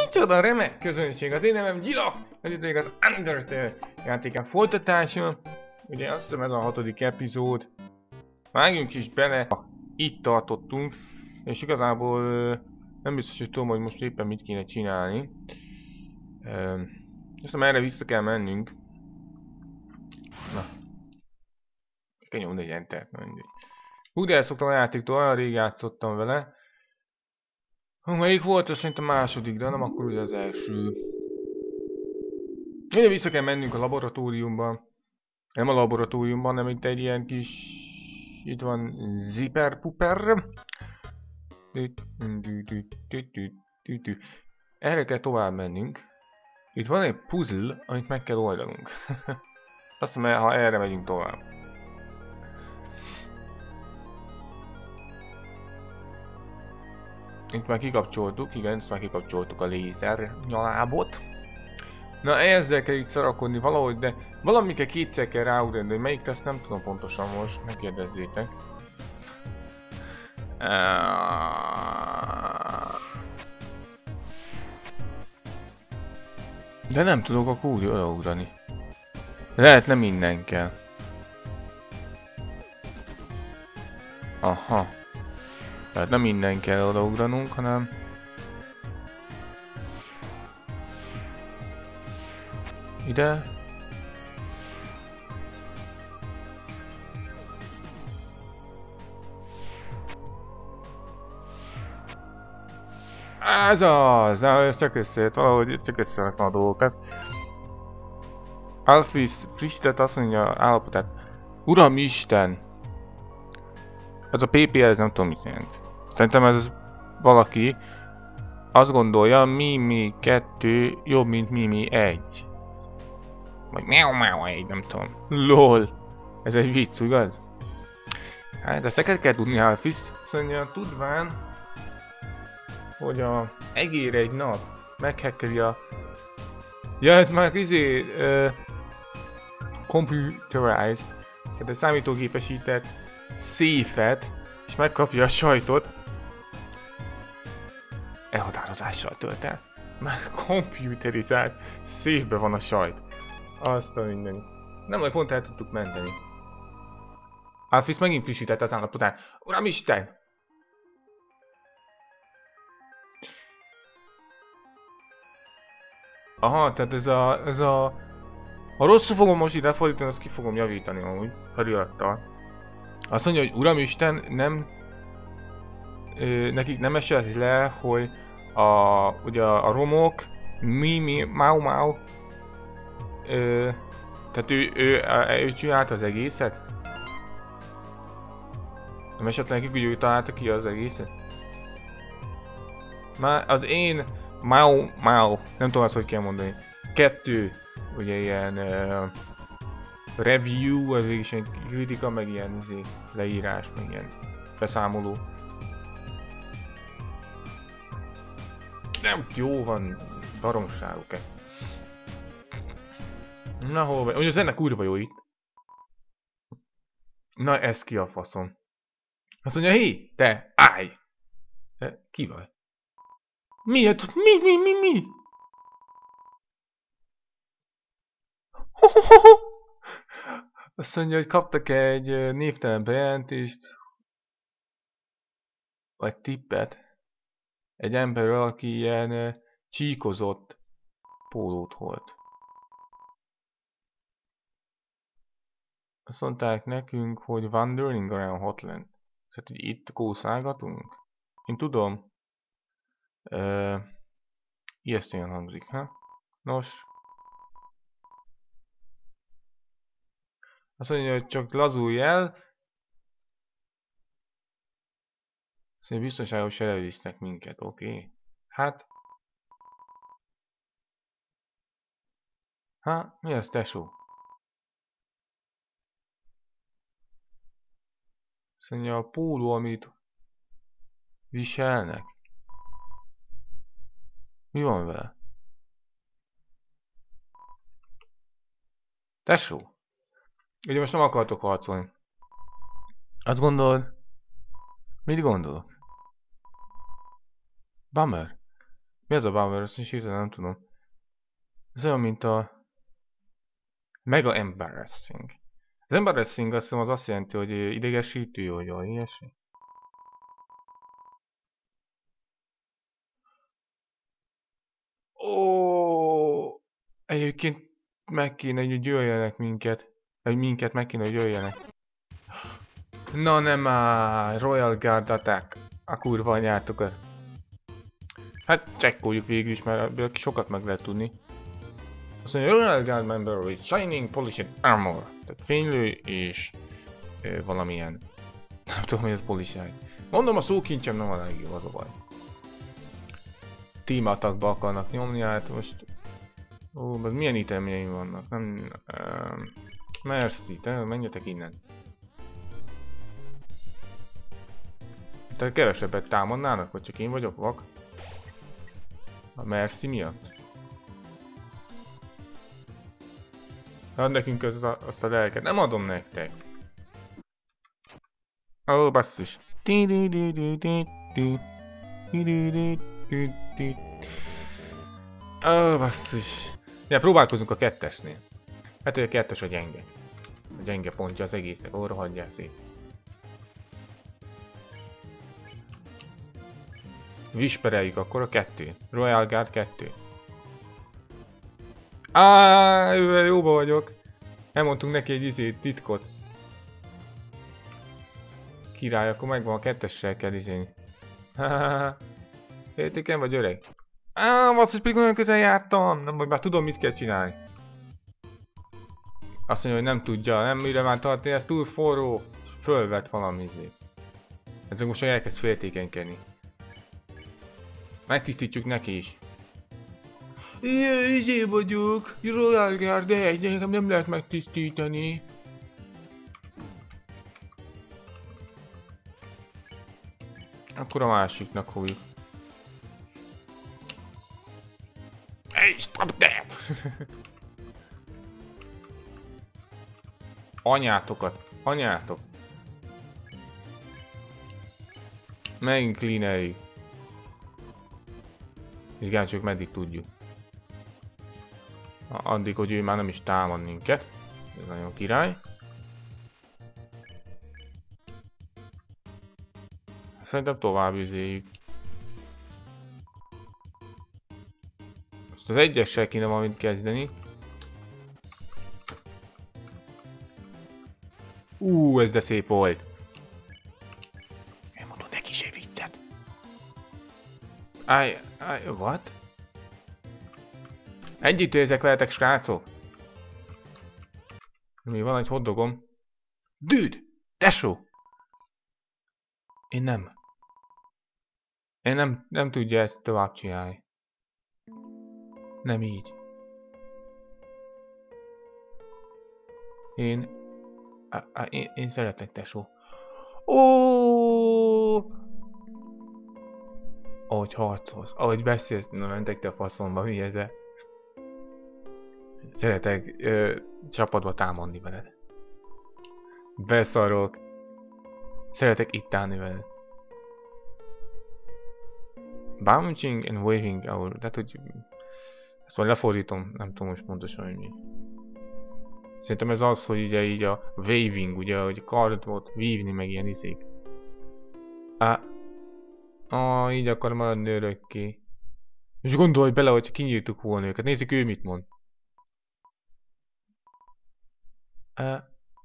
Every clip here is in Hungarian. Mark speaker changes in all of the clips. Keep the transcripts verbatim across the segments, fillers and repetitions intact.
Speaker 1: Micsoda remek közönség, az én nevem Gyila, ez itt még az Undertale játékán folytatása. Ugye azt hiszem ez a hatodik epizód. Vágjunk is bele, itt tartottunk, és igazából nem biztos, hogy tudom, hogy most éppen mit kéne csinálni. Azt hiszem erre vissza kell mennünk. Na. Kell nyomni egy entert, na mindegy. Hú, de elszoktam a játéktól, olyan rég játszottam vele. Melyik volt, az szerint a második, de nem akkor ugye az első. Ugye vissza kell mennünk a laboratóriumba. Nem a laboratóriumban, hanem itt egy ilyen kis... Itt van Zipper Puper. Erre kell tovább mennünk. Itt van egy puzzle, amit meg kell oldanunk. Azt hiszem, ha erre megyünk tovább. Itt már kikapcsoltuk, igen, ezt már kikapcsoltuk a lézer nyalábot. Na ezzel kell itt szarakodni valahogy, de valamikre kétszer kell ráugrani, de melyik ezt nem tudom pontosan most, ne kérdezzétek. De nem tudok akkor úgy odaúrani. Lehet nem minden kell. Aha. Tehát nem minden kell odaugranunk, hanem... Ide. Ez az! Ez csak összejött, valahogy csak összerakna a dolgokat. Alphys frissített azt mondja állapotát. Uram Isten! Ez a pé pé el, ez nem tudom mit jelent. Szerintem ez valaki azt gondolja, Mimi kettő jobb, mint Mimi egy. Vagy miau miau egy, nem tudom. LOL! Ez egy vicc, igaz? Hát ezt neked kell tudni, Alphys. Szóval tudván, hogy a egér egy nap meghackeri a... Ja, ez már izé... Uh, computerized, tehát egy számítógépesített széfet, és megkapja a sajtot. Elhatározással tölt el. Már komputerizált széfbe van a sajt. Azt a minden. Nem, hogy pont el tudtuk menteni. Alphys megint frissítette az állapotát. Uramisten! Aha, tehát ez a... ez a... Ha rosszul fogom most ide fordítani, azt ki fogom javítani amúgy, felirattal. Azt mondja, hogy Uramisten, nem... Ö, nekik nem esett le, hogy a... ugye a romok, Mimi, Mau Mau... Ö, tehát ő, ő, ő, ő csinálta az egészet? Nem esett nekik, hogy ő találta ki az egészet? Már az én... Mau Mau, nem tudom azt, hogy kell mondani. Kettő, ugye ilyen... Uh, review, az végig ilyen kritika, meg ilyen izé, leírás, meg ilyen beszámoló. Nem jó van, baromságok-e. Na hol vagy? Ugye az ennek kurva jó itt. Na ez ki a faszom. Azt mondja, hé, te, állj! Ki vagy? Miért? Mi, mi, mi, mi? Ho, ho, ho, ho. Azt mondja, hogy kaptak egy névtelen bejelentést, vagy tippet, egy emberről, aki ilyen csíkozott pólót holt. Azt mondták nekünk, hogy wandering around Hotland. Tehát, hogy itt kószálgatunk? Én tudom. Uh, ijesztően hangzik, ha? Nos. Azt mondja, hogy csak lazulj el. Azt mondja, biztonságos elvisznek minket, oké? Okay. Hát. Ha, mi az, tesó? Azt mondja, a póló, amit viselnek. Mi van vele? Tesó? Ugye most nem akartok harcolni. Azt gondolod? Mit gondolok? Bummer. Mi az a Bummer? Ezt is hirtelen nem tudom. Ez olyan, mint a... Mega Embarrassing. Az Embarrassing azt hiszem az azt jelenti, hogy idegesítő, vagy olyan ilyesmi. Ó, egyébként meg kéne, hogy jöjjenek minket. Vagy minket meg kéne, hogy jöjjenek. Na nem már, Royal Guard Attack. A kurva anyátokat. Hát csekkoljuk végül is, mert ebből sokat meg lehet tudni. Azt mondja, Royal Guard member with shining polished armor. Tehát fénylő és ö, valamilyen. Nem tudom, hogy ez polished. Mondom, a szókincsem nem a legjobb, az a baj. Team attackba akarnak nyomni, hát most... Ó, ez milyen itemjeim vannak? Nem... Um, merci, te menjetek innen. Tehát kevesebbet támadnának, vagy csak én vagyok vak? A merci miatt? Add nekünk az a, azt a lelket, nem adom nektek! Ó, basszus! Ó, basszus! Ja, próbálkozunk a kettesnél. Hát, hogy a kettes a gyenge. A gyenge pontja az egésznek, óra hagyjál szét. Vispereljük akkor a kettő. Royal Guard kettő. Áááá, ővel jóba vagyok. Elmondtunk neki egy izét, titkot. Király, akkor megvan a kettessel kell izélni. Hahaha. Értéken vagy öreg? Áááá, basszus, pedig olyan közel jártam. Nem, vagy már tudom, mit kell csinálni. Azt mondja, hogy nem tudja, nem mire már tartani, ez túl forró. Fölvett valami izét. Ezek most elkezd féltékenykedni. Megtisztítsuk neki is. Jaj, izé vagyok, Royal Guard egy, nekem nem lehet megtisztítani. Akkor a másiknak fogjuk. Hey, stop that! Anyátokat, anyátok. Megint cleaneljük. Vizsgáljuk, meddig tudjuk. Addig, hogy ő már nem is támad minket. Ez nagyon király. Szerintem tovább üzéljük. Most az egyessel kéne valamit kezdeni. Ú, ez de szép volt. Én mondom neki se viccet. Áj, áj, what? Együtt érzek veletek, srácok! Mi van egy hoddogom? Dude! Tesó! Én nem. Én nem, nem tudja ezt tovább csinálni. Nem így. Én... A, a, én, én szeretek, tesó. Ó! Ahogy harcolsz, ahogy beszélsz, na mentek te a faszomba, mi ez -e? Szeretek ö, csapatba támadni veled. Beszarok. Szeretek itt állni veled. Bouncing and waving our... Tehát, hogy... Ezt majd lefordítom, nem tudom most pontosan, hogy mi. Szerintem ez az, hogy ugye így a waving, ugye, hogy kardot vívni, meg ilyen izék. Á... Ah, így akar maradni örökké. És gondolj bele, hogy kinyírtuk volna őket. Nézzük ő mit mond. Uh,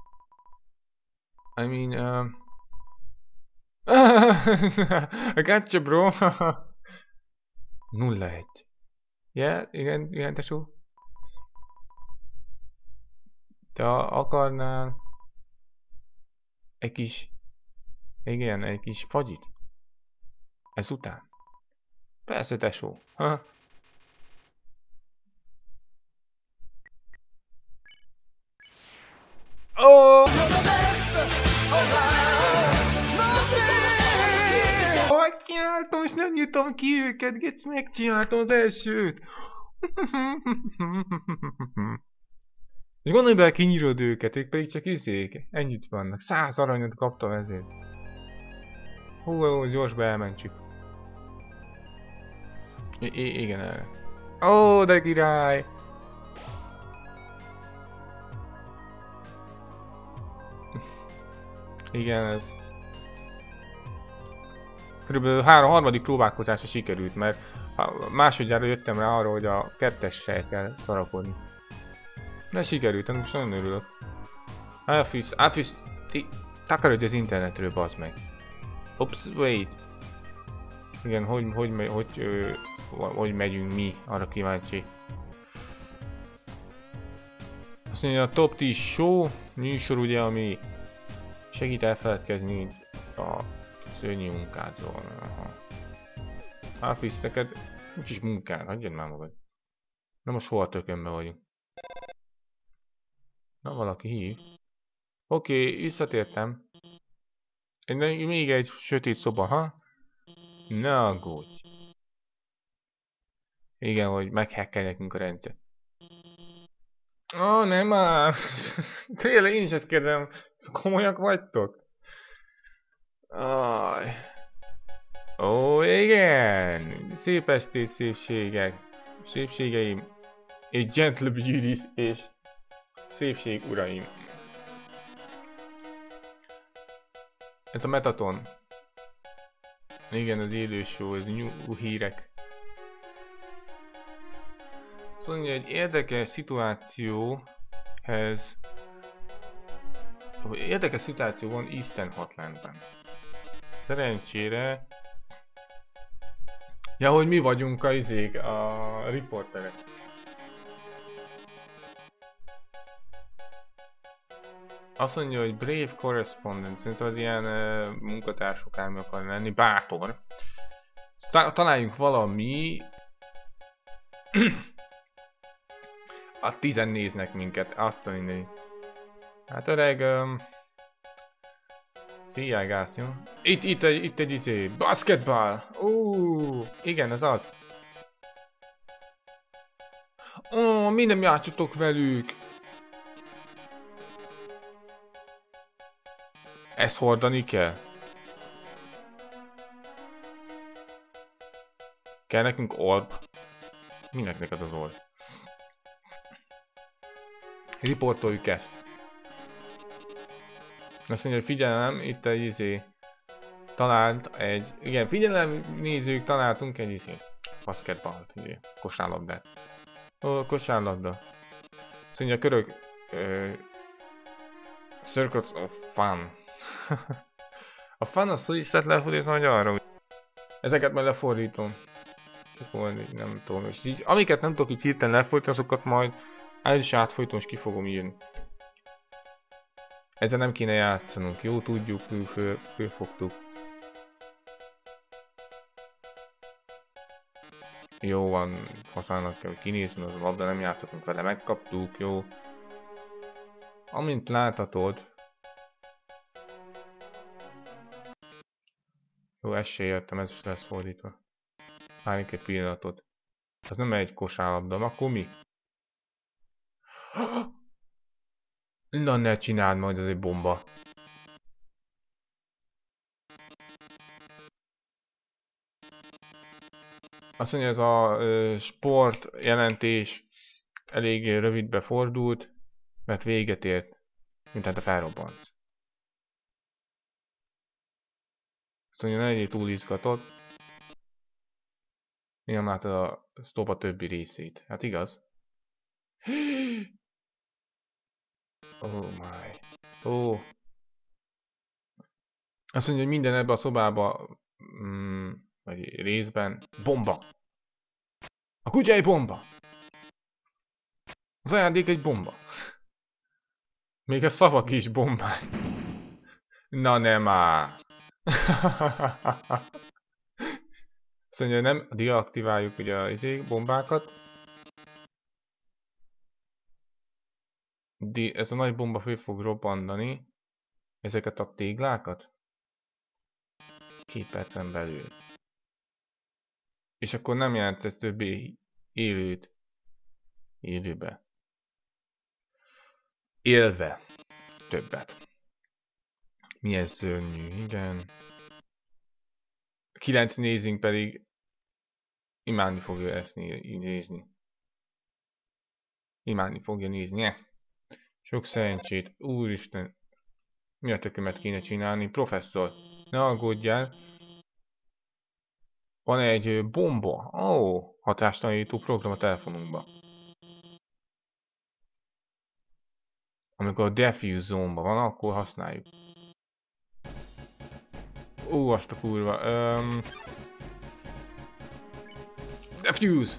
Speaker 1: I mean, um... I gotcha, bro! nulla egy. Yeah, igen, igen, tesó. Te akarnál... Egy kis... Igen, egy kis fagyit? Ezután? Persze, tesó. Ha? Oh! Megcsináltam, és nem nyitom ki őket, Gec, megcsináltam az elsőt. És gondolj bele, kinyírod őket, ők pedig csak izék. Ennyit vannak. Száz aranyat kaptam ezért. Hú, gyors beelmentjük. I I igen, erre. Ó, de király! Igen, ez... Körülbelül három harmadik próbálkozása sikerült, mert másodjára jöttem rá arra, hogy a kettessel kell szarakodni. De sikerült, most nagyon örülök. Elfisz, átvisz... Takarodj az internetről, bazd meg. Ops, wait. Igen, hogy, hogy, hogy, hogy, hogy megyünk mi, arra kíváncsi. Azt mondja, a Top tíz Show műsor ugye, ami segít elfeledkezni a szörnyű munkádról. Átvisz neked, nincs is munkád, hagyjad már magad. Na most hol a tökönbe vagyunk? Na, valaki hív. Oké, okay, visszatértem. Egy, még egy sötét szoba, ha? Ne aggódj. Igen, hogy meghekkel nekünk a rendszer. Ó, oh, nem már! Tényleg én is ezt kérdem. Komolyak vagytok? Aj. Ó, oh, igen! Szép estét, szépségek. Szépségeim. És gentle beauties és szépség uraim. Ez a Metaton. Igen, az élő show, ez new hírek. Szóval egy érdekes szituációhez... Érdekes szituáció van Eastern Hotlandben. Szerencsére... Ja, hogy mi vagyunk a izék, a riporterek. Azt mondja, hogy Brave Correspondent, szerintem az ilyen uh, munkatársok álmi akar lenni, bátor. Ta találjunk valami... Azt tizen néznek minket, azt a mindegy. Hát öreg... Um... Szíjjel gász, jó? Itt, itt, egy, itt egy izé, basketball! Ó, igen, ez az. Ó, mi nem játszotok velük? Ezt hordani kell. Kell nekünk orb? Minek neked az orb? Riportoljuk ezt. Azt mondja, hogy figyelem, itt egy izé... Talált egy... Igen, figyelem, nézők, találtunk egy izé... Basketballt, ugye, kosárlabdát. Ó, kosárlabda. Azt mondja, körök... Ö, Circles of Fun. A fun a szó is lett lefordítva magyarra. Ezeket majd lefordítom. Akkor nem tudom, és így, amiket nem tudok így hirtelen lefordítani, azokat majd el is átfolytom, és ki fogom írni. Ezzel nem kéne játszanunk, jó, tudjuk, fő, főfogtuk. Jó van, használnak kell, hogy kinézni az labda, nem játszhatunk vele, megkaptuk, jó. Amint láthatod... Jó, ezt se értem, ez is lesz fordítva. Várjunk egy pillanatot. Ez nem egy kosárlabda, akkor mi? Na, ne csináld, majd ez egy bomba. Azt mondja, ez a ö, sport jelentés elég rövidbe fordult, mert véget ért, mint hát a felrobbant. Azt mondja, ne legyél túl izgatott. Nem látod a stop a többi részét. Hát igaz? Oh my. Ó. Oh. Azt mondja, hogy minden ebbe a szobába, mm, vagy részben, bomba. A kutya egy bomba. Az ajándék egy bomba. Még a szavak is bombák. Na nem már. Azt mondja, nem deaktiváljuk ugye a izé, bombákat. De ez a nagy bomba föl fog robbantani ezeket a téglákat. Két percen belül. És akkor nem jelent ez többé élőt. Élőbe. Élve. Többet. Milyen szörnyű, igen. kilenc nézünk pedig Imádni fogja ezt nézni. Imádni fogja nézni ezt. Sok szerencsét. Úristen. Mi a tökömet kéne csinálni? Professzor, ne aggódjál. Van egy bomba. Ó, oh, hatástalanító program a telefonunkba. Amikor a defuse zone-ban van, akkor használjuk. Ó, azt a kurva. Um, defuse!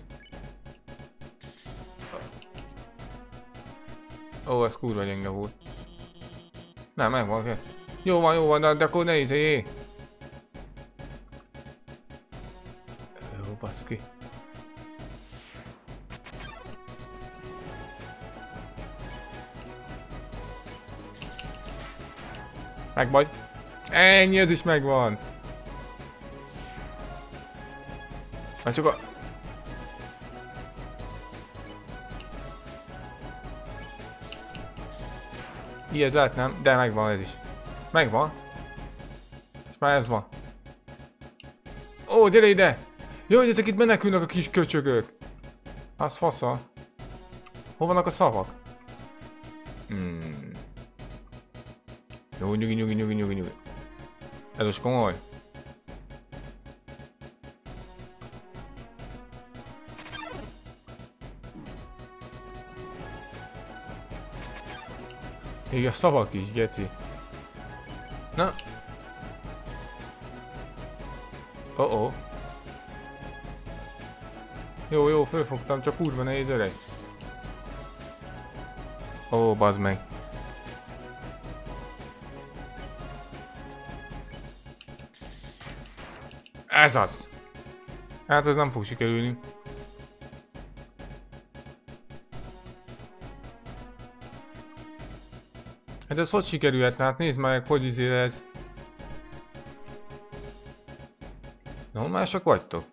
Speaker 1: Ó, ez kurva gyenge volt. Nem, megvan. Jó van, jó van, de akkor ne izé. Jó, baszki. Megvagy. Ennyi, ez is megvan. Hát csak a... Ilyet lehet nem, de megvan ez is. Megvan. És már ez van. Ó, gyere ide! Jó, hogy ezek itt menekülnek a kis köcsögök. Az fasza. Hol vannak a szavak? Hmm. Jó, nyugi, nyugi, nyugi, nyugi, nyugi. Ez most komoly. Még a szavak is, geci. Na. Oh oh. Jó, jó, fölfogtam, csak kurva nehéz öreg. Ó, oh, bazd meg. Ez az! Hát ez nem fog sikerülni. Hát ez hogy sikerülhetne? Hát nézd meg, hogy izé ez. Normálisak vagytok?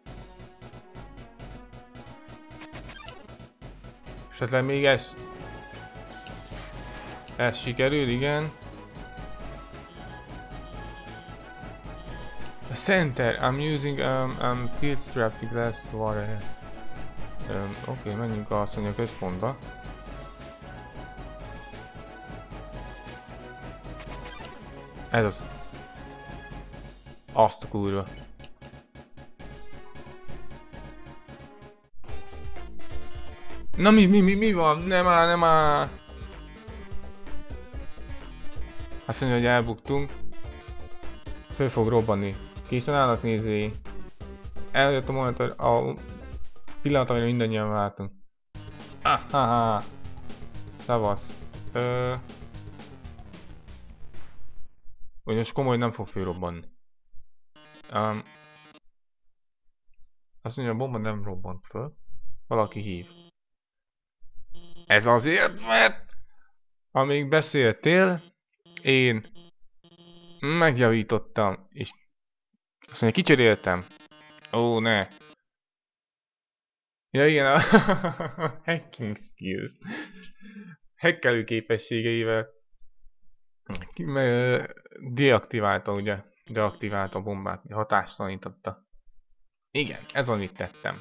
Speaker 1: Esetleg még ez... Ez sikerül, igen. A center, I'm using um, um, field strap to glass water. Um, Oké, okay, menjünk a asszony a központba. Ez az. Azt a kurva. Na mi, mi, mi, mi van? Nem áll, nem áll. Azt mondja, hogy elbuktunk. Föl fog robbanni. Készen állnak nézői. Eljött a monitor, a pillanat, amire mindannyian váltunk. Ah, ha, ha. Szavasz. Ö... Hogy most komoly nem fog fölrobbanni. Um, azt mondja, a bomba nem robbant föl. Valaki hív. Ez azért, mert amíg beszéltél, én megjavítottam, és azt mondja, kicseréltem. Ó, ne. Ja igen, a hacking skills. Hackelő képességeivel deaktiválta, ugye, deaktiválta a bombát, hatástalanította. Igen, ez amit tettem.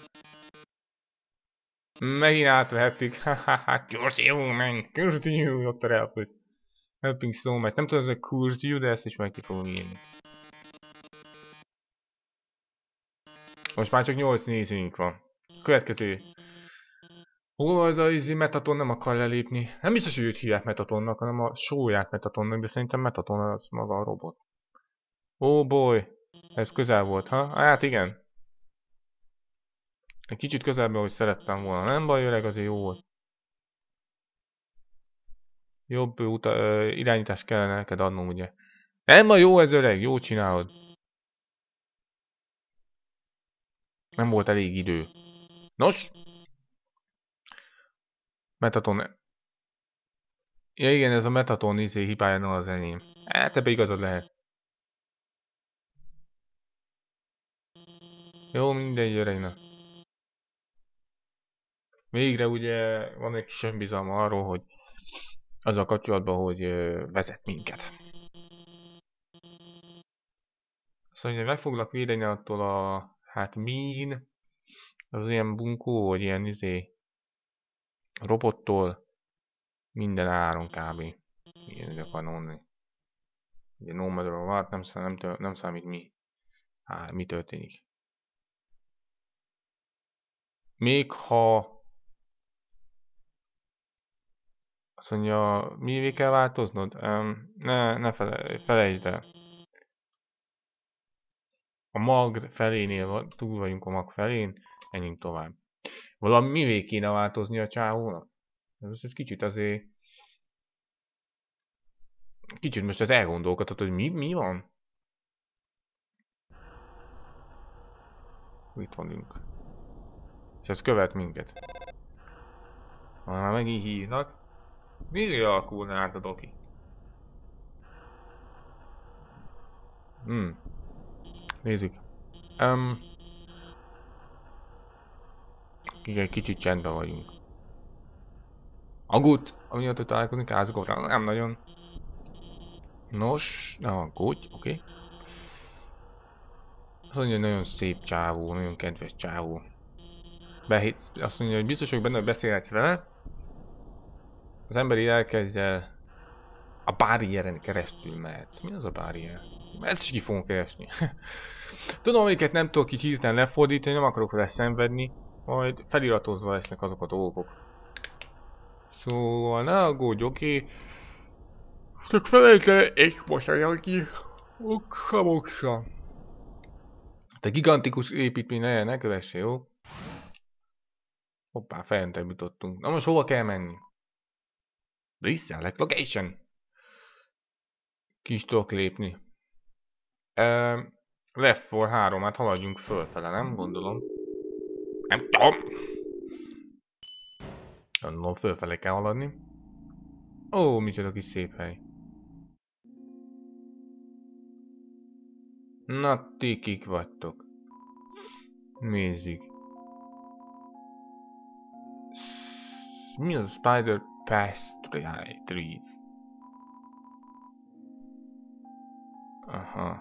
Speaker 1: Megint átvehettük, hahaha, curse you man, curse you, ott a relpusz. Helping so much, nem tudom, ez a curse you, de ezt is meg ki fogom írni. Most már csak nyolc nézőink van. Következő. Hol az a izi Metaton nem akar lelépni? Nem biztos, hogy őt hívják Metatonnak, hanem a sóját Metatonnak, de szerintem Metaton az maga a robot. Oh boy, ez közel volt, ha? Hát igen. Egy kicsit közelben, hogy szerettem volna. Nem baj, öreg, azért jó volt. Jobb uta, ö, irányítást kellene neked adnom, ugye. Nem baj, jó ez öreg, jó csinálod. Nem volt elég idő. Nos? Metaton. Ja igen, ez a Metaton izé hibája, nem az enyém. Hát ebbe igazad lehet. Jó, mindegy öregnek. Végre ugye van egy kis önbizalma arról, hogy azzal kapcsolatban, hogy ö, vezet minket. Szóval, hogy meg foglak védeni attól a, hát mean Az ilyen bunkó, vagy ilyen izé... robottól minden áron kb. Ilyen akarna mondani. Ugye no matter what, nem, szám, nem, nem számít mi. Á, mi történik. Még ha... Azt mondja, mivé kell változnod? Um, ne, ne fele, felejtsd el. A mag felénél túl vagyunk a mag felén, menjünk tovább. Valami mivé kéne változni a csávónak? Ez egy kicsit azért... Kicsit most ez elgondolkodhat, hogy mi, mi van? Itt vagyunk. És ez követ minket. Már megint hívnak. Mire alakulna át a doki? Hmm. Nézzük. Um, igen, kicsit csendben vagyunk. Aggód, amiatt, hogy találkozni kázgóra, nem nagyon. Nos, ne aggódj, oké. Okay. Azt mondja, hogy nagyon szép csávó, nagyon kedves csávó. Behit, azt mondja, hogy biztos, hogy benne, hogy beszélhetsz vele. Az emberi lelkeddel a barrieren keresztül mehetsz. Mi az a barrier? Ezt is ki fogom keresni. Tudom, amiket nem tudok így hirtelen lefordítani, nem akarok vele szenvedni. Majd feliratozva lesznek azok a dolgok. Szóval ne aggódj, oké? Okay? Csak felejtlen egy mosolyogni. Oksa, oksa. Te gigantikus építmény ne, ne kövesse, jó? Hoppá, feljentebb jutottunk. Na most hova kell menni? Reselect location. Ki is tudok lépni. Uh, left for három, hát haladjunk fölfele, nem? Gondolom. Nem tudom. Gondolom, fölfele kell haladni. Ó, micsoda kis szép hely. Na, ti kik vagytok? Nézzük. Mi az a Spider Pass Trees? Aha.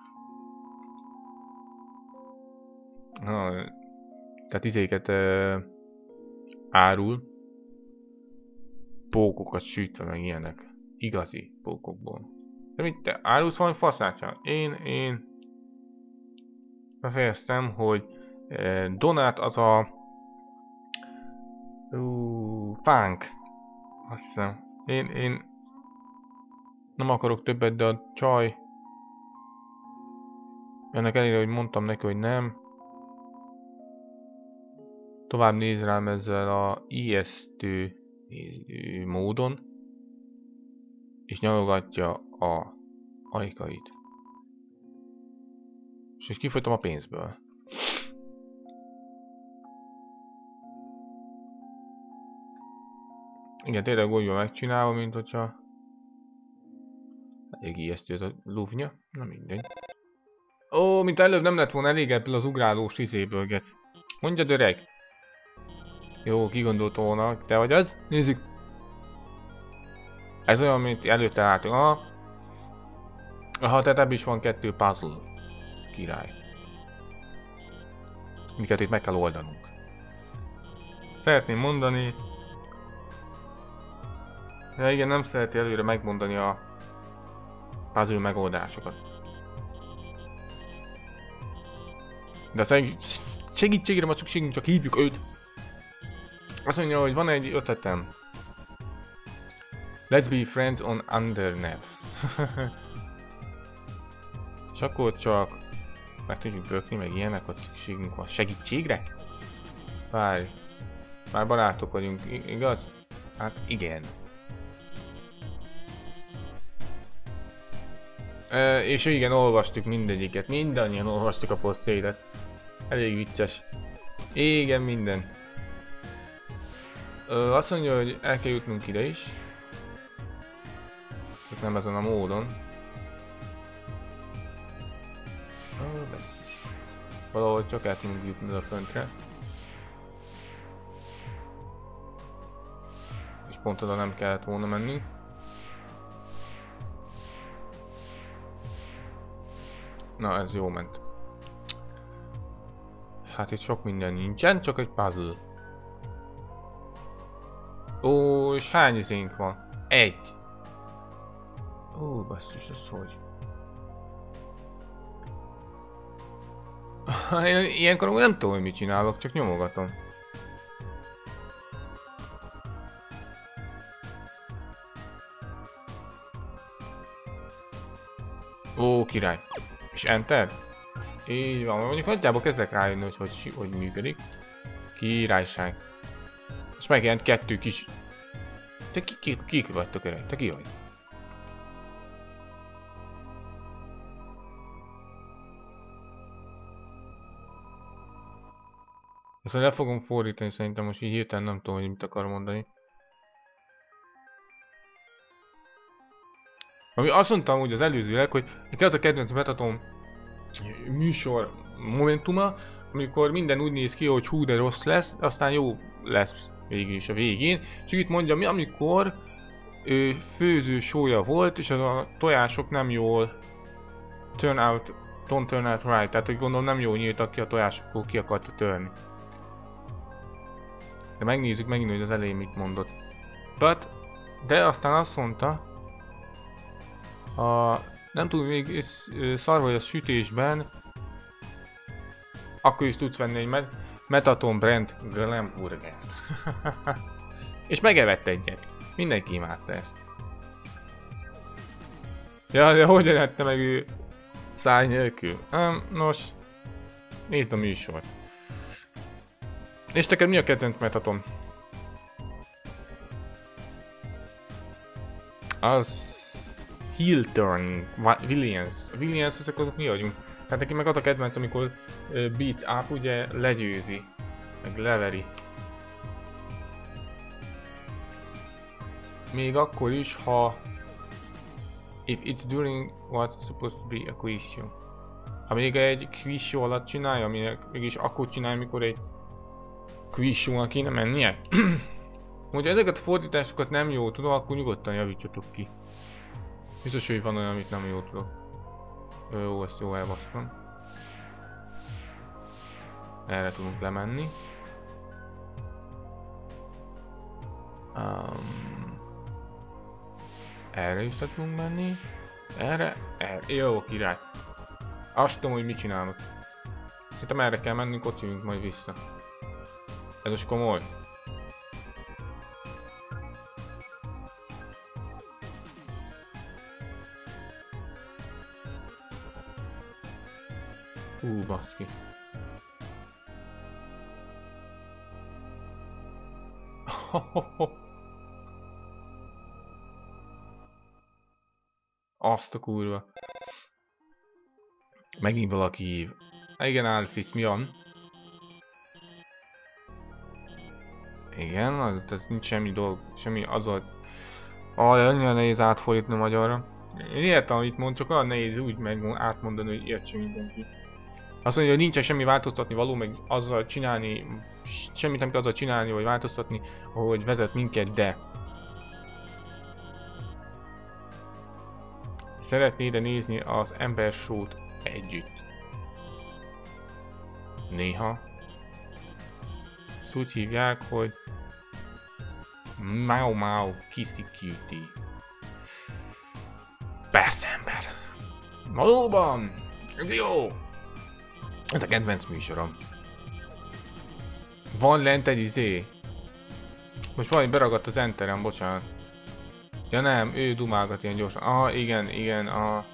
Speaker 1: Ha, tehát izéket uh, árul. Pókokat sütve meg ilyenek. Igazi pókokból. De mit te árulsz valami faszácsán? Én, én... befejeztem, hogy uh, Donát az a... Uh, fánk. Azt hiszem. Én, én... nem akarok többet, de a csaj... ennek elég, hogy mondtam neki, hogy nem. Tovább néz rám ezzel a ijesztő módon. És nyalogatja a ajkait. És kifolytom a pénzből. Igen, tényleg úgy van megcsinálva, mint hogyha... elég ijesztő ez a luvnya. Na mindegy. Ó, mint előbb nem lett volna elég ebből az ugrálós izéből, gec. Mondjad, öreg. Jó, kigondolta volna, te vagy az? Nézzük. Ez olyan, mint előtte látunk. Aha. Aha, tehát ebből is van kettő puzzle. Király. Miket itt meg kell oldanunk. Szeretném mondani... de igen, nem szereti előre megmondani a puzzle megoldásokat. De a segítségre van szükségünk, csak hívjuk őt. Azt mondja, hogy van egy ötletem. Let's be friends on Undernet. És akkor csak meg tudjuk bökni, meg ilyenek, hogy szükségünk van segítségre? Várj. Már barátok vagyunk, igaz? Hát igen. E, és igen, olvastuk mindegyiket, mindannyian olvastuk a posztjaidat. Elég vicces. Igen, minden. Ö, azt mondja, hogy el kell jutnunk ide is. Csak nem ezen a módon. Ö, valahogy csak el tudunk jutni a föntre. És pont oda nem kellett volna mennünk. Na, ez jó ment. Hát itt sok minden nincsen, csak egy puzzle. Ó, és hány izénk van? Egy. Ó, basszus, ez hogy? Én ilyenkor nem tudom, hogy mit csinálok, csak nyomogatom. Ó, király. És enter? Így van, mondjuk nagyjából kezdek rájönni, hogy hogy, hogy működik. Királyság. És megjelent kettő kis... Te ki, ki, ki, ki vagytok öreg? Te ki vagy? Ezt le fogom fordítani, szerintem most így hirtelen nem tudom, hogy mit akar mondani. Ami azt mondtam úgy az előzőleg, hogy nekem az a kedvenc Metaton műsor momentuma, amikor minden úgy néz ki, hogy hú de rossz lesz, aztán jó lesz végül is a végén. És itt mondja, mi amikor ő, főző sója volt, és az a tojások nem jól turn out, don't turn out right, tehát hogy gondolom nem jól nyíltak ki a tojásokból, ki akarta törni. De megnézzük megint, hogy az elején mit mondott. But, de aztán azt mondta, a, nem tudom, még szar vagy a sütésben, akkor is tudsz venni egy met Metaton brand Glamburgert. És megevett egyet. Mindenki imádta ezt. Ja, de hogyan ette meg ő száj nélkül? Um, nos, nézd a műsort. És neked mi a kedvenc Metaton? Az... Hilton, Williams. Williams, ezek azok mi vagyunk? Tehát neki meg az a kedvenc, amikor uh, beat up, ugye legyőzi. Meg leveri. Még akkor is, ha... If it's during what's supposed to be a quiz show. Ha még egy quiz show alatt csinálja, aminek mégis akkor csinálja, mikor egy quiz show-nak kéne mennie. Hogyha ezeket a fordításokat nem jól tudom, akkor nyugodtan javítsatok ki. Biztos, hogy van olyan, amit nem jól tudok. Jó, ezt jó elbasztam. Erre tudunk lemenni. Um, erre is tudunk menni. Erre, erre. Jó, király. Azt tudom, hogy mit csinálok. Szerintem erre kell mennünk, ott jövünk majd vissza. Ez most komoly. Hú, baszki. Azt a kurva. Megint valaki hív. Igen, Alfis, mi van? Igen, az, az nincs semmi dolg, semmi azzal... Ah, annyira nehéz átfordítani magyarra. Én értem, amit mond, csak olyan nehéz úgy meg átmondani, hogy értse mindenki. Azt mondja, hogy nincsen semmi változtatni való, meg azzal csinálni, semmit nem kell azzal csinálni, vagy változtatni, hogy vezet minket, de... Szeretnéd-e nézni az Ember Show-t együtt? Néha. Ezt úgy hívják, hogy... Mau Mau Kissy Cutie. Persze, ember! Valóban! Ez jó! Ez a kedvenc műsorom. Van lent egy izé. Most valami beragadt az enteren, bocsánat. Ja nem, ő dumálgat ilyen gyorsan. Ah, igen, igen, ah.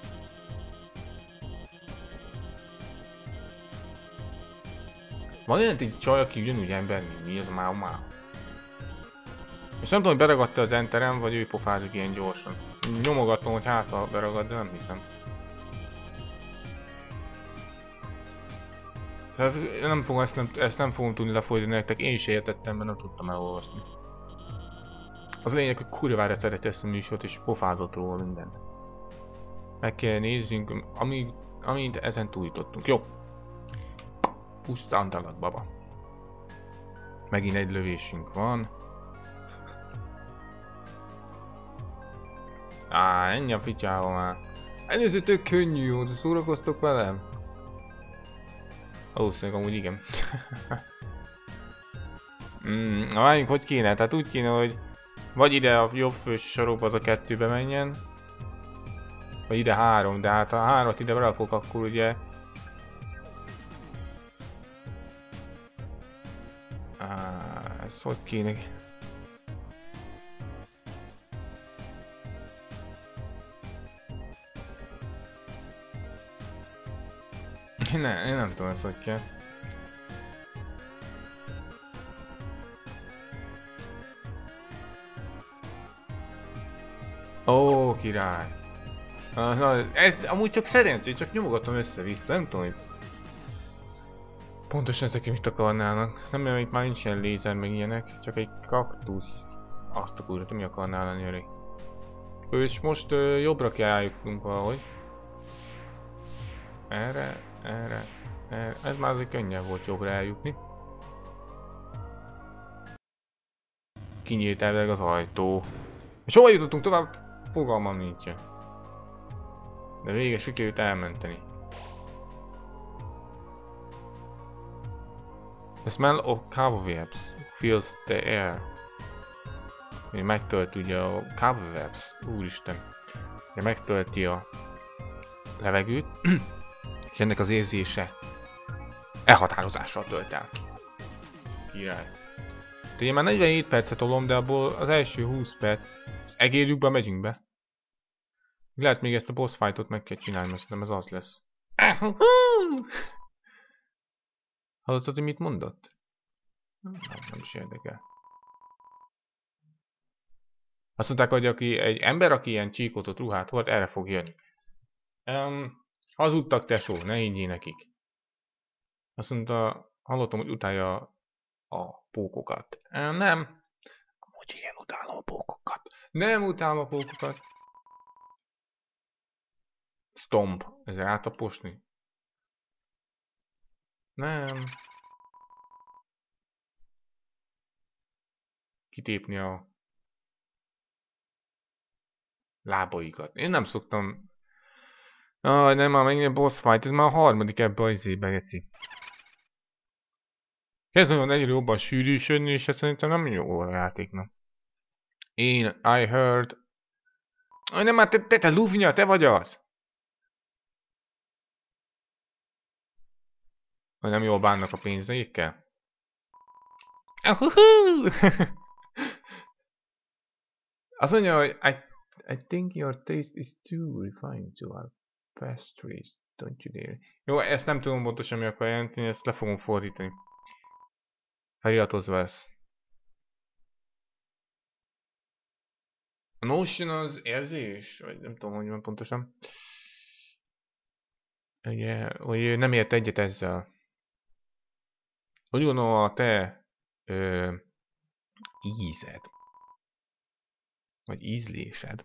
Speaker 1: Van lent egy csaj, aki ugyanúgy ember, mint mi, az a Mau Mau. És nem tudom, hogy beragadt-e az enteren, vagy ő pofázik ilyen gyorsan. Nyomogatom, hogy hátra beragad, de nem hiszem. Nem fogom, ezt, nem, ezt nem fogom tudni lefordítani nektek, én is értettem, mert nem tudtam elolvasni. Az lényeg, hogy kurvára szereti ezt a műsort, és pofázott róla mindent. Meg kell nézzünk, amíg, amint ezen túljutottunk. Jó. Pusztán tagad, baba. Megint egy lövésünk van. Á, ennyi a picsába már. Előző tök könnyű, jó, szórakoztok velem? Valószínűleg amúgy igen. mm, na várjunk, hogy kéne? Tehát úgy kéne, hogy vagy ide a jobb fős sarokba az a kettőbe menjen, vagy ide három, de hát ha hármat ide berakok, akkor ugye... Ah, ez hogy kéne? Ne, én nem tudom ezt, hogy kell. Ó, király! Na, na, ez amúgy csak szerencsé, csak nyomogatom össze-vissza, nem tudom, hogy... Pontosan ezek mit akarnának. Nem olyan, itt már nincsen lézer meg ilyenek, csak egy kaktusz. Azt a kurva, mi akarnál lenni elég. És most ö, jobbra kell eljutnunk valahogy. Erre, erre, erre. Ez már azért könnyebb volt jobbra eljutni. Kinyílt elvileg az ajtó. És hova jutottunk tovább? Fogalmam nincsen. De végre sikerült elmenteni. The smell of cobwebs fills the air. Ugye megtölti ugye a cobwebs, úristen. Ugye megtölti a levegőt. És ennek az érzése elhatározással tölt el ki. Király. De én már negyvenhét percet tolom, de abból az első húsz perc az egérjükbe megyünk be. Lehet még ezt a boss fightot meg kell csinálni, mert szerintem ez az lesz. Hallottad, hogy mit mondott? Nem, nem is érdekel. Azt mondták, hogy aki, egy ember, aki ilyen csíkotott ruhát hord, erre fog jönni. Um, hazudtak, tesó, ne higgyél nekik. Azt mondta, hallottam, hogy utálja a pókokat. Um, nem. Amúgy igen, utálom a pókokat. Nem utálom a pókokat. Stomp. Ezzel átaposni. Nem. Kitépni a lábaikat. Én nem szoktam... Ah, nem, már megint boss fight, ez már a harmadik ebbe az izébe, geci. Kezd olyan egyre jobban sűrűsödni, és ez szerintem nem jó a játéknak. Én, I heard... Ah, nem, már te, te, te lufnya, te vagy az! Hogy nem jól bánnak a pénzeikkel? Ahuhu! Azt mondja, hogy I, I think your taste is too refined to our pastries, don't you dare. Jó, ezt nem tudom pontosan mi akar jelenteni, ezt le fogom fordítani. Feliratozva lesz. A notion az érzés, vagy nem tudom, hogy van pontosan. Ugye, hogy nem ért egyet ezzel. Hogy gondolom a te ö, ízed, vagy ízlésed.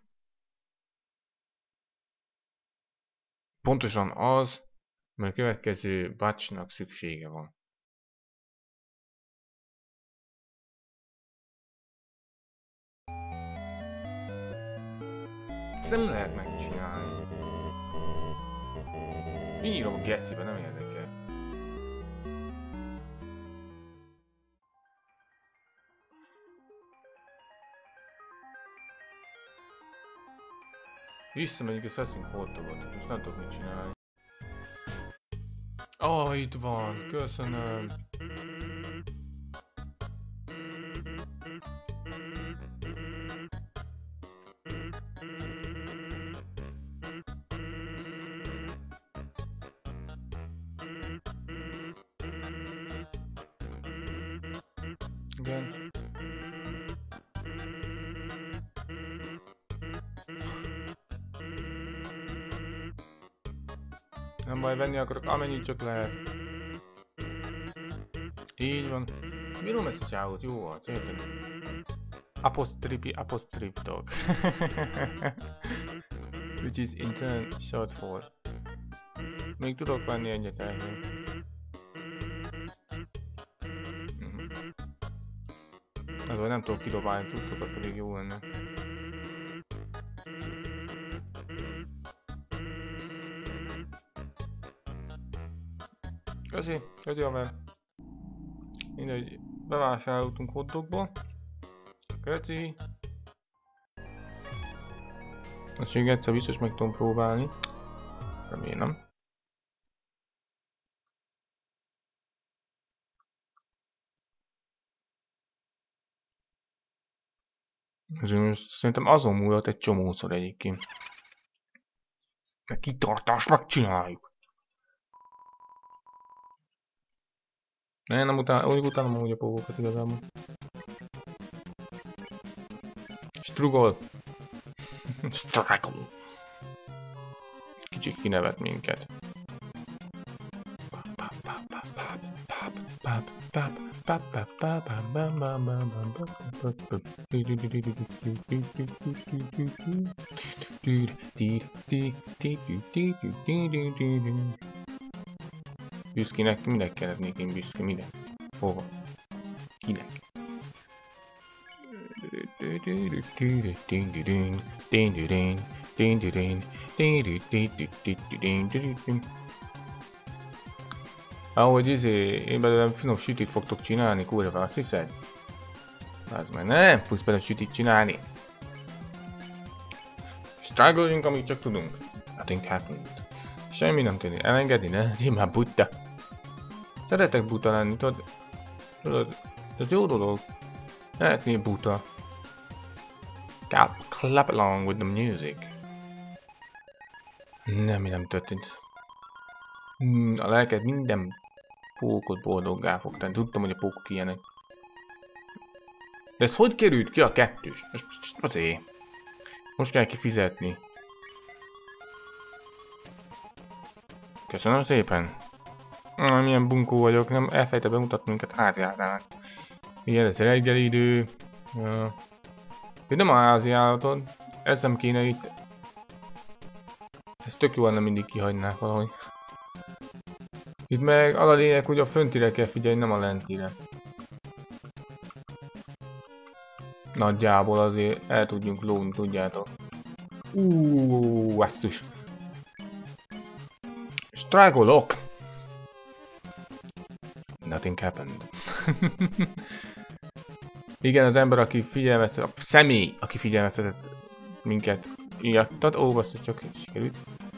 Speaker 1: Pontosan az, mert a következő batchnak szüksége van. Ezt nem lehet megcsinálni. Mi írom a gecibe, nem érdekel. Visszamegyünk a Assassin's Creed-ot, most nem tudok mit csinálni. Ah, itt van, köszönöm. Igen. Nem baj, venni akarok, amennyit csak lehet. Így van. Bírom ezt a csávót, jó volt, érted? Apostrophe, apostrophe dog. Which is in turn short for. Még tudok venni egyet elhely. Azért nem tudok kidobálni cuccokat, pedig jó lenne. Köszi, köszi haver. Mindegy, bevásároltunk hotdogba. Köszi. Most még egyszer biztos meg tudom próbálni. Remélem. Most szerintem azon múlott egy csomószor egyébként. De kitartás, megcsináljuk. Ne, nem utána, úgy utána úgy a pókokat igazából. Struggle. Struggle. Kicsit kinevet minket. Büszkének, minek kellett én büszke, minek? Hova? Kinek? Ahogy izé, én belőlem finom sütit fogtok csinálni, kurva, azt hiszed? Az meg nem fogsz bele sütit csinálni. Struggling, amit csak tudunk. Nothing happened. Semmi nem tenni, elengedni, ne? Én már buta. Szeretek buta lenni, tudod? Tudod, ez jó dolog. Lehetnél buta. Clap, clap along with the music. Nem, mi nem történt. Hmm, a lelked minden pókot boldoggá fog tenni. Tudtam, hogy a pókok ilyenek. De ez hogy került ki a kettős? Most azért. Most kell kifizetni. Köszönöm szépen. Ah, milyen bunkó vagyok, nem elfelejte bemutatni minket háziállatát. Ilyen ez reggeli idő. Ja. De nem a házi állatod. Ez nem kéne itt. Ez tök jó lenne, mindig kihagynák valahogy. Itt meg az a lényeg, hogy a föntire kell figyelni, nem a lentire. Nagyjából azért el tudjunk lógni, tudjátok. Uuuuh, basszus. Struggle-ok! Nothing happened. Igen, az ember, aki figyelmeztetett, a személy, aki figyelmeztetett minket ilyattat. Ó, basszus, csak sikerült.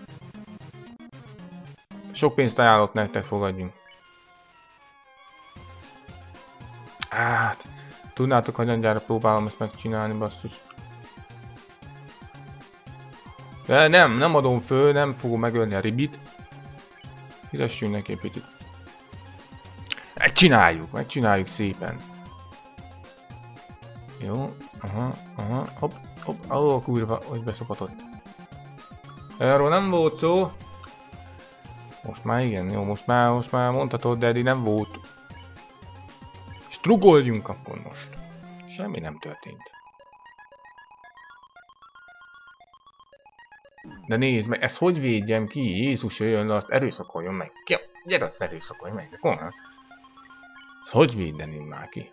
Speaker 1: Sok pénzt ajánlott nektek, fogadjunk. Hát, tudnátok, hogy gyára próbálom ezt megcsinálni, basszus. De nem, nem adom föl, nem fogom megölni a ribit. Fizessünk neki egy picit. Megcsináljuk, megcsináljuk szépen. Jó, aha, aha, hopp, hopp, ó, kurva, hogy beszopatott. Erről nem volt szó. Most már igen, jó, most már, most már mondhatod, de eddig nem volt. Strugoljunk akkor most. Semmi nem történt. De nézd meg, ezt hogy védjem ki? Jézus jöjjön le, azt erőszakoljon meg. Ki? Gyere, azt erőszakolj meg, de komolyan. Ezt hogy védeném már ki?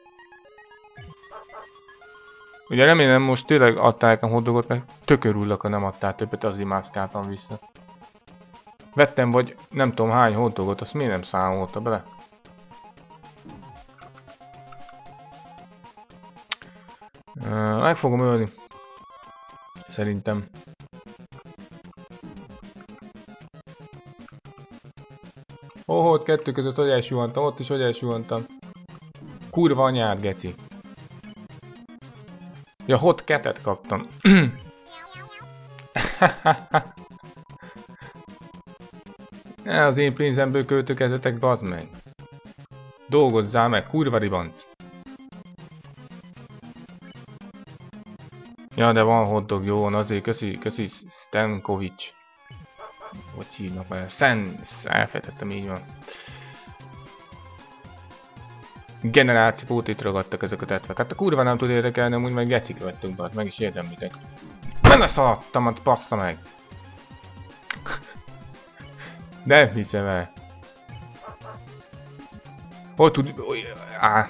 Speaker 1: Ugye remélem most tényleg adták a hotdogot, mert tök örülök, ha nem adtál többet, azért mászkáltam vissza. Vettem vagy nem tudom hány hotdogot, azt miért nem számolta bele? Uh, meg fogom ölni. Szerintem. Ó, oh, ott kettő között hogy elsuhantam, ott is hogy elsuhantam. Kurva anyád, geci. Ja, hot ketet kaptam. Az én pénzemből költökezzetek, bazd meg. Dolgozzál meg, kurva ribanc. Ja, de van hotdog, jó van, azért köszi, köszi Stankovics. Hogy hívnak már? Sense, elfelejtettem, így van. Generációt itt ragadtak ezek a tetvek. Hát a kurva nem tud érdekelni, amúgy meg gecik vettünk be, meg is érdemlitek. Benne szaladtam, hát bassza meg! Nem hiszem el. Hogy tud... Á.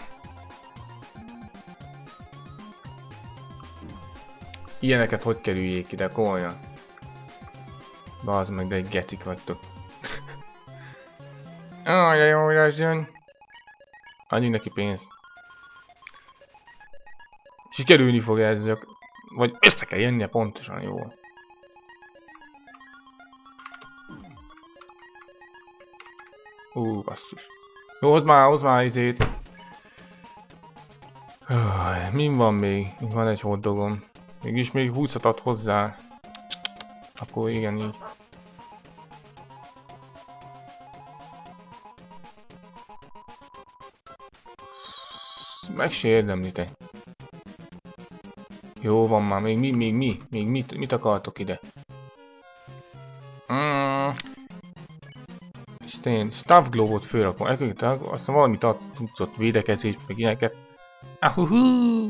Speaker 1: Ilyeneket hogy kerüljék ide, komolyan? Bazd meg, de egy gecik vagytok. Aj, jó, ez jön. Adjunk neki pénzt. Sikerülni fog ez, vagy össze kell jönnie pontosan jól. Ú, basszus. Jó, hozd már, hozd már izét. Min van még? Még van egy hotdogom. Mégis még húszat ad hozzá. Akkor igen, így. Meg se érdemlitek. Jó van már, még mi, még mi, még mit, mit akartok ide? Mm. És én Staff Glove-ot fölrakom, elküldetek, aztán valamit ad, tudsz védekezést, meg ilyeneket. Ahuhu!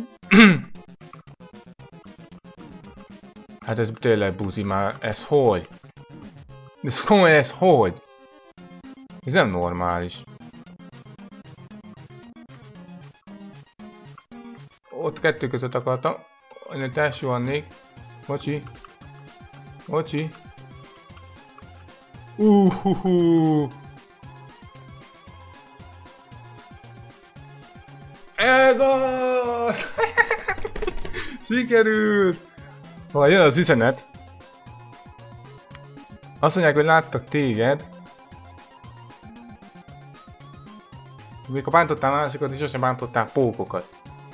Speaker 1: Hát ez tényleg buzi már, ez hogy? Ez komoly, ez hogy? Ez nem normális. Ott kettő között akartam. Én első vannék. Bocsi. Bocsi. Uhuhu. Ez az! Sikerült! Ha jön az üzenet. Azt mondják, hogy láttak téged. Mikor bántottál másikat, és sosem bántottál pókokat.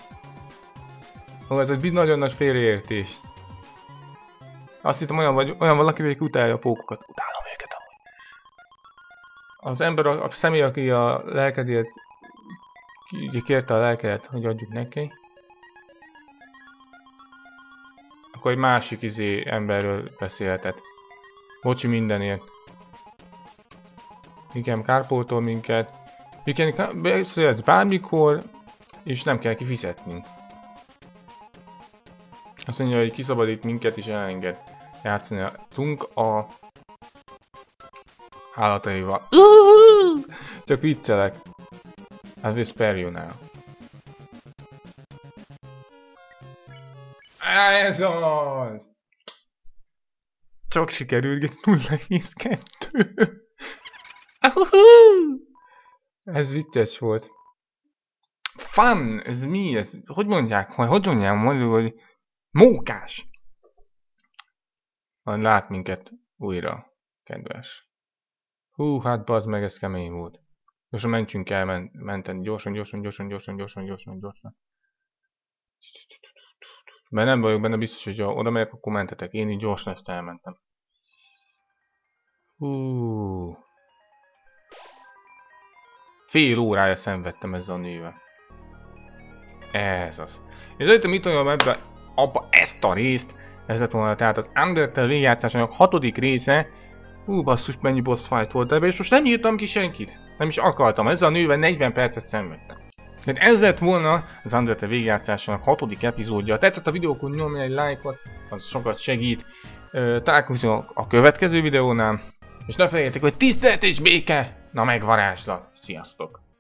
Speaker 1: Ó, ez egy nagyon nagy félreértés. Azt hittem olyan, vagy, olyan valaki, aki utálja a pókokat. Utálom őket amúgy. Az ember, a, a személy, aki a lelkedért kérte a lelkedet, hogy adjuk neki. Akkor egy másik izé emberről beszélhetett. Bocsi mindenért. Igen, kárpótol minket. Igen, beszélhetsz bármikor, és nem kell kifizetni. Azt mondja, hogy kiszabadít minket és elenged játszani a tunk a állataival. Csak viccelek. I will spare you now. Ez az! Csak sikerült, nulla egész kettő. Ez vicces volt. Fun! Ez mi? Ez, hogy mondják? Hogy mondják magyarul, hogy mókás! Lát minket újra, kedves. Hú, hát bazd meg, ez kemény volt. Gyorsan mentsünk el, men menteni. Gyorsan, gyorsan, gyorsan, gyorsan, gyorsan, gyorsan, gyorsan. Mert nem vagyok benne biztos, hogy ha oda megyek, akkor mentetek. Én így gyorsan ezt elmentem. Hú. Fél órája szenvedtem ezzel a nővel. Ez az. És előtte mit olyan ebbe, abba ezt a részt, ez lett volna tehát az Undertale végigjátszásának hatodik része. Hú, basszus, mennyi boss fight volt ebbe, és most nem írtam ki senkit. Nem is akartam, ezzel a nővel negyven percet szenvedtem. Tehát ez lett volna az Undertale végigjátszásának hatodik epizódja. Tetszett a videó, akkor nyomj egy lájkot, az sokat segít. Találkozunk a következő videónál. És ne felejtjétek, hogy tisztelet és béke, na meg varázslat. Sziasztok!